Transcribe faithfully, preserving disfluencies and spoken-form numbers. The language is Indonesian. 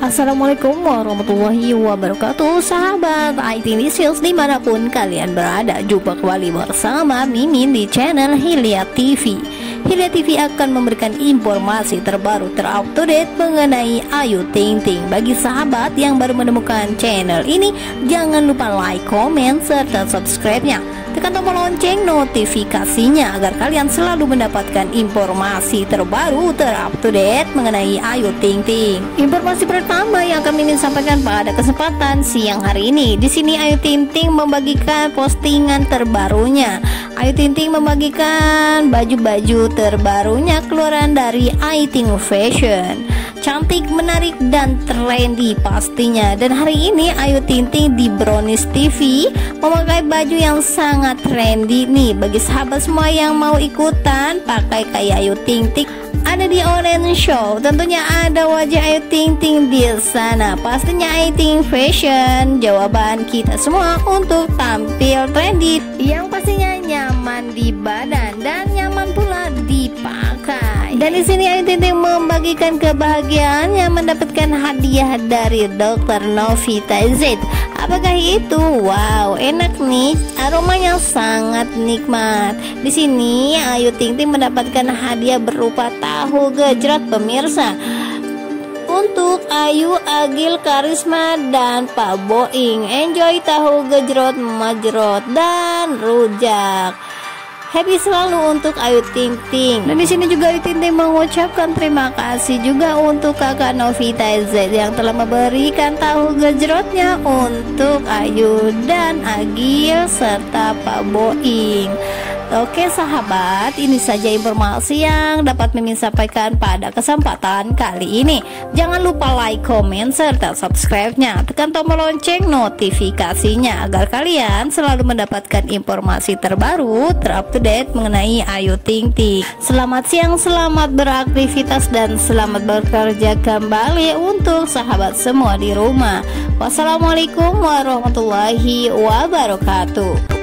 Assalamualaikum warahmatullahi wabarakatuh, sahabat I T News dimanapun kalian berada. Jumpa kembali bersama Mimin di channel Hilya T V. Hilya T V akan memberikan informasi terbaru terupdate mengenai Ayu Ting Ting. Bagi sahabat yang baru menemukan channel ini, jangan lupa like, comment, serta subscribe-nya. Tekan tombol lonceng notifikasinya agar kalian selalu mendapatkan informasi terbaru terupdate mengenai Ayu Ting Ting. Informasi pertama yang akan Mimin sampaikan pada kesempatan siang hari ini. Di sini Ayu Ting Ting membagikan postingan terbarunya. Ayu Ting Ting membagikan baju-baju terbarunya keluaran dari I Ting Fashion. Cantik, menarik, dan trendy pastinya. Dan hari ini Ayu Ting Ting di Brownies T V memakai baju yang sangat trendy nih. Bagi sahabat semua yang mau ikutan pakai kayak Ayu Ting Ting, ada di online show. Tentunya ada wajah Ayu Ting Ting di sana. Pastinya I Ting Fashion jawaban kita semua untuk tampil trendy yang pastinya nyaman di badan dan nyaman pula dipakai. Dan di sini Ayu Ting Ting membagikan kebahagiaannya mendapatkan hadiah dari dokter Novita Z. Apakah itu? Wow, enak nih, aromanya sangat nikmat. Di sini Ayu Ting Ting mendapatkan hadiah berupa tahu gejrot pemirsa. Untuk Ayu, Agil, Karisma, dan Pak Boing, enjoy tahu gejrot, majrot, dan rujak. Happy selalu untuk Ayu Ting Ting. Dan di sini juga Ayu Ting Ting mengucapkan terima kasih juga untuk kakak Novita Z yang telah memberikan tahu gejrotnya untuk Ayu dan Agil serta Pak Boing. Oke sahabat, ini saja informasi yang dapat Mimin sampaikan pada kesempatan kali ini. Jangan lupa like, comment, serta subscribe-nya. Tekan tombol lonceng notifikasinya agar kalian selalu mendapatkan informasi terbaru terupdate mengenai Ayu Ting Ting. Selamat siang, selamat beraktivitas, dan selamat bekerja kembali untuk sahabat semua di rumah. Wassalamualaikum warahmatullahi wabarakatuh.